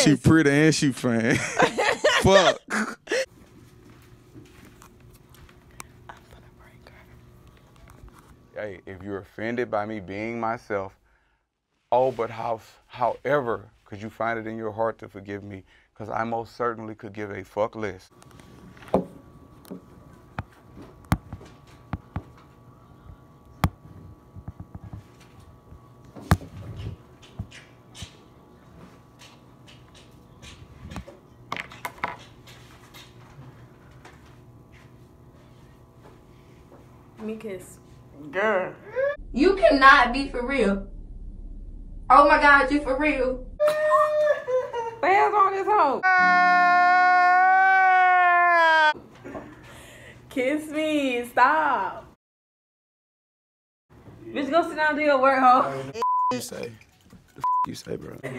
She pretty and she fine. Fuck. Hey, if you're offended by me being myself, but however, could you find it in your heart to forgive me? Because I most certainly could give a fuck less. Me kiss. Girl. You cannot be for real. Oh my God, you for real. The hell's on this hoe? Kiss me. Stop. Bitch, go sit down and do your work, hoe. You say? The you say, bro? Maybe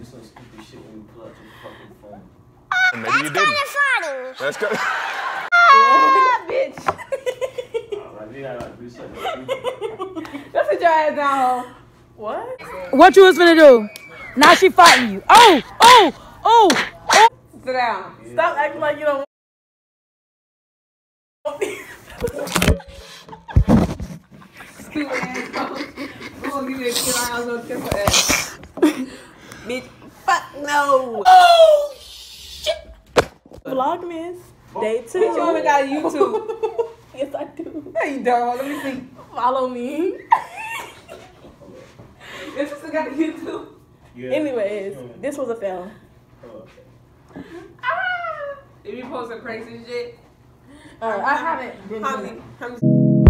you didn't. That's good. Bitch. Let's sit your ass down, hoe. What? What you was finna do? Now she fighting you. Oh! Sit down. Stop acting like you don't want me. Stupid ass hoe. I'm gonna give you a kill. I was gonna kiss her ass. Bitch, fuck no. Oh, shit. Vlogmas. Day 2. Bitch, you even got YouTube. Yes, I do. No, you don't. Let me see. Follow me. Your sister got a YouTube. Yeah. Anyways, this was a fail. If you posting crazy shit. I haven't.